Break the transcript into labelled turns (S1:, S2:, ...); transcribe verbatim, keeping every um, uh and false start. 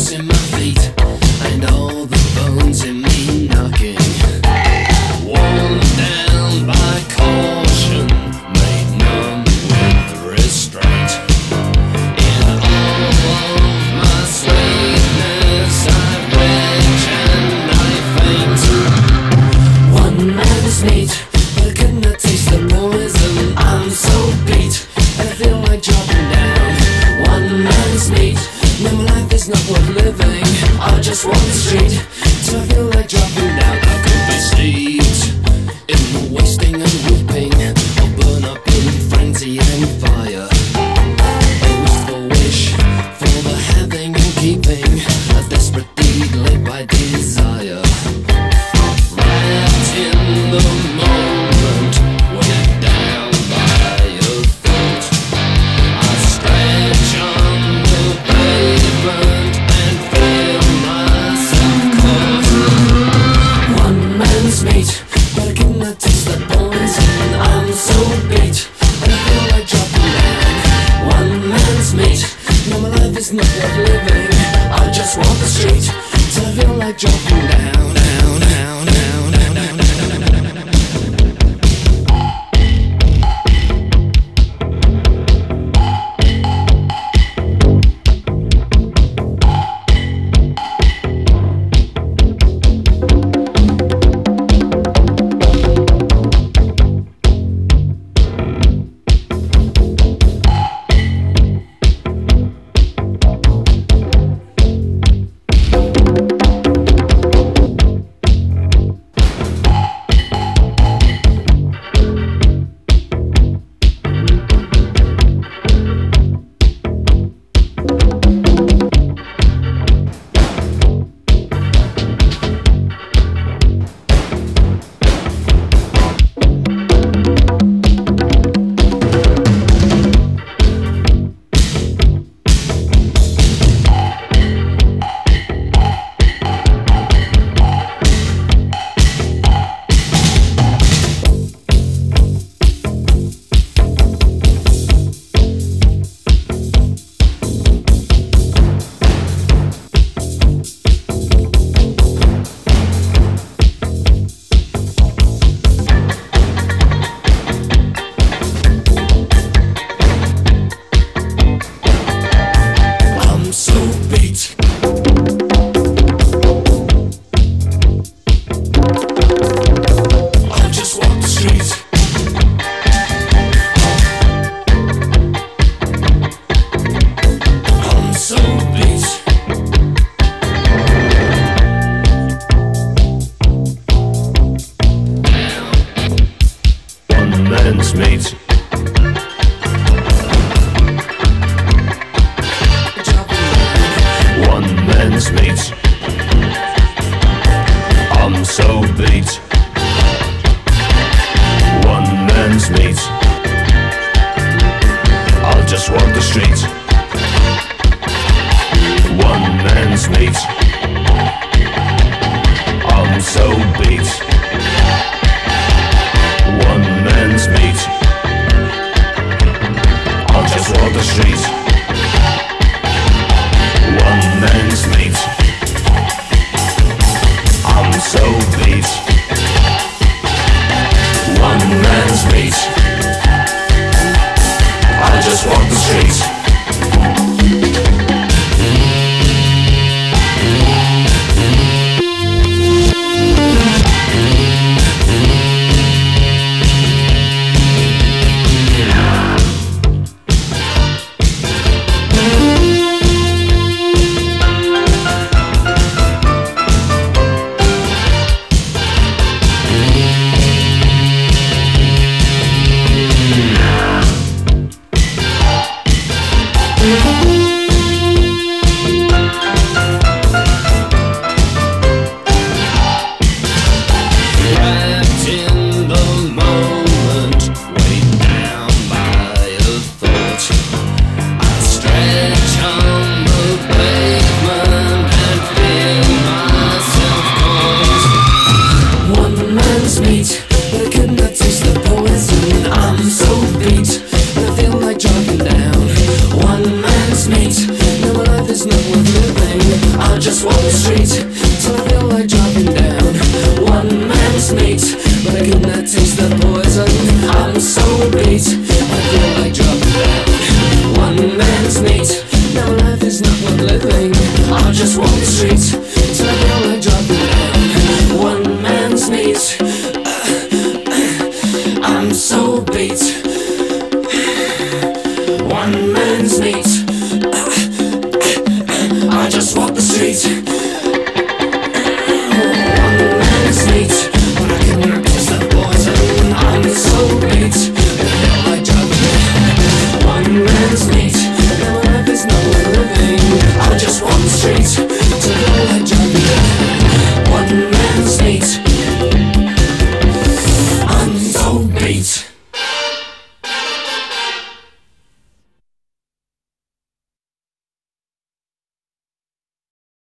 S1: in my feet and all the bones in me knocking. Worn down by caution, made numb with restraint. In all of my sweetness I rage and I faint. One man is neat, but I could not taste the poison. I'm so beat and I feel like dropping down. One man is neat, no, my life is not worth living. I just walk the street till I feel like dropping down. I could be steeped in the wasting and weeping, or burn up in frenzy and fire. A wistful wish for the having and keeping, a desperate deed led by desire. Wrapped in the moment, weighed down by a thought, I stretch on the pavement and feel myself caught. One man's meat, but I cannot taste the poison. I'm so beat and I feel like dropping down. One man's meat, no, my life is not worth living. I just walk the street till I feel like dropping down, down, down, down, down, down, down, down, down. I just walk the street till I feel like dropping down. One man's meat, but I could not taste the poison. I'm so beat, I feel like dropping down. One man's meat, now life is not worth living. I just walk the street till I feel like dropping down. One man's meat, I'm so beat. One man's meat, I just walk the street. One man's meat, but I cannot taste the poison. I'm so beat, I feel like dropping down. One man's meat, now life is not worth living. I just walk the street